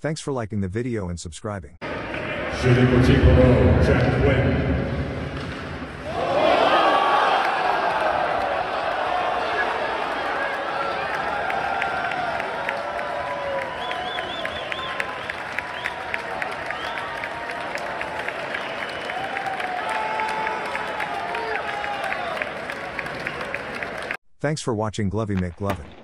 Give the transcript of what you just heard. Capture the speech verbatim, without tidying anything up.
Thanks for liking the video and subscribing. Shooting for Team Below, Jack Quinn. Thanks for watching Glovey McGlovin.